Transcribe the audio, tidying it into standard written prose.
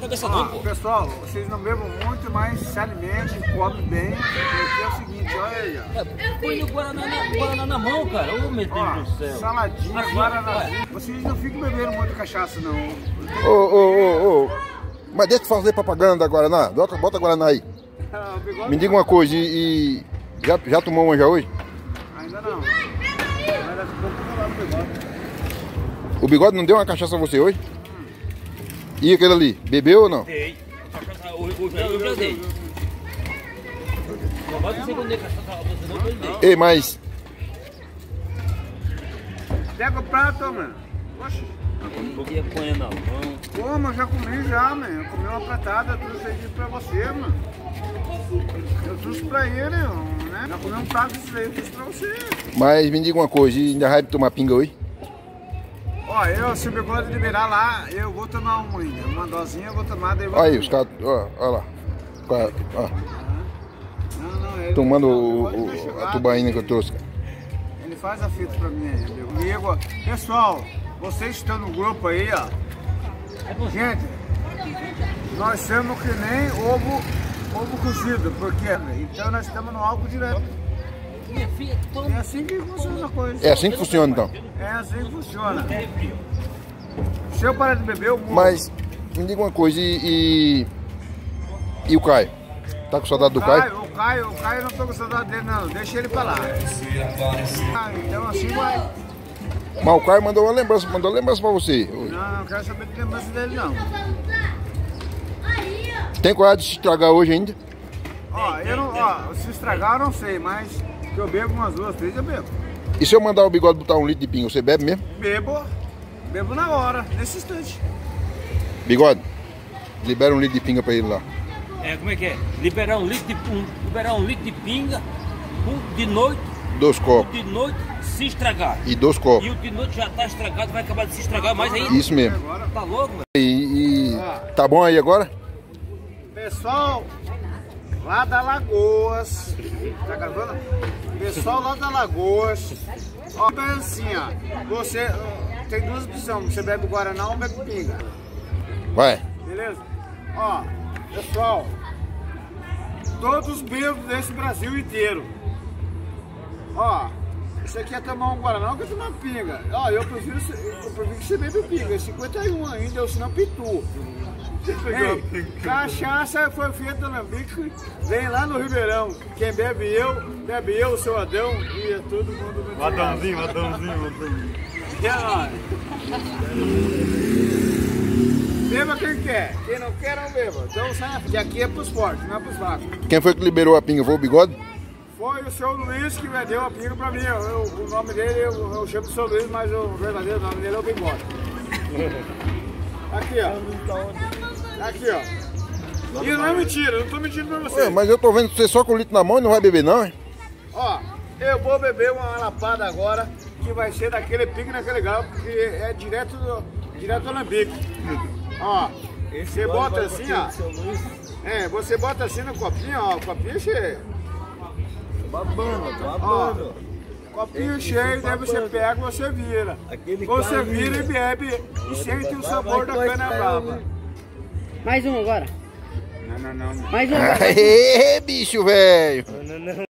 conta dessa não, pô. Pessoal, vocês não bebam muito, mas se alimentem, comem bem. Porque é o seguinte, olha aí, ó. Põe o Guaraná na mão, cara. Ô, meu Deus do céu. Saladinha, Aqui, Guaranazinho. Vocês não ficam bebendo muita cachaça, não. Ô. Mas deixa eu fazer propaganda da Guaraná. Bota a Guaraná aí. Me diga uma coisa, e já tomou uma já hoje? Ainda não. Mas daqui a pouco eu vou lá no Bigode. O Bigode não deu uma cachaça a você hoje? E aquele ali, bebeu ou não? Dei. Eu já dei. Não pode ser quando dei cachaça a você não, eu dei. Ei, mas... Pega o prato, mano. Oxe. Não queria comer não. Como? Eu já comi já, mano. Eu comi uma pratada, trouxe aí pra você, mano. Eu trouxe pra ele, né? Já comi um prato disso aí, eu trouxe pra você. Mas me diga uma coisa, e ainda vai tomar pinga hoje? Ó, se o Bigode liberar lá, eu vou tomar uma ainda. Uma dosinha eu vou tomar, daí eu vou Olha aí, tomar. os caras, olha lá. Ó, Não, ele tomando ele vai a chegar, tubaína que eu trouxe. Ele faz a fita pra mim aí, meu amigo. Pessoal, vocês estão no grupo aí, ó. Gente, nós somos que nem ovo cozido, porque então nós estamos no álcool direto. Minha filha, É assim que funciona a coisa. É assim que funciona então. É assim que funciona. Se eu parar de beber, eu morro. Mas me diga uma coisa, e o Caio? Tá com saudade do Caio? O Caio, eu não tô com saudade dele não, deixa ele pra lá. Então assim vai. Mas o Caio mandou lembrança pra você. Não quero saber de lembrança dele não. Tem coragem de se estragar hoje ainda? Se estragar eu não sei, mas que eu bebo umas 2, 3 eu bebo. E se eu mandar o Bigode botar 1 litro de pinga, você bebe mesmo? Bebo na hora, nesse instante. Bigode, libera 1 litro de pinga pra ele lá. como é que é? Liberar um litro de pinga de noite. 2 copos. De noite se estragar. E 2 copos. E o de noite já tá estragado, vai acabar de se estragar mais ainda. Isso mesmo. Tá louco, velho? E tá bom aí agora? Pessoal lá da Lagoas, tá gravando? Pessoal lá da Lagoas, ó, pensa assim, ó, você tem 2 opções, você bebe Guaraná ou bebe pinga, Vai. beleza? Ó, pessoal, todos os bêbados desse Brasil inteiro, ó, você quer tomar um Guaraná ou quer tomar pinga? Ó, eu prefiro que você bebe pinga, 51 ainda, ou senão pitu. Ei, cachaça foi feita no Alambique, vem lá no Ribeirão. Quem bebe eu, o seu Adão e todo mundo. Adãozinho. É nóis. Beba quem quer, quem não quer não beba. Então sai de aqui é pros fortes, não é pros fracos. Quem foi que liberou a pinga? Foi o Bigode? Foi o seu Luiz que deu a pinga pra mim. O nome dele, eu chamo de seu Luiz, mas o verdadeiro nome dele é o Bigode. Aqui, ó. Aqui, ó. E não é mentira, eu não tô mentindo pra você. Ué, mas eu tô vendo você só com o litro na mão e não vai beber não, hein? Ó, eu vou beber uma lapada agora, que vai ser daquele pique naquele galo, porque é direto do Alambique. Ó, você bota assim, ó. Você bota assim no copinho, ó, o copinho cheio. Babando. Copinho cheio, daí você pega e você vira. Você vira e bebe e sente o sabor da cana brava. Mais um agora. Não. Mais um. Aê, bicho velho!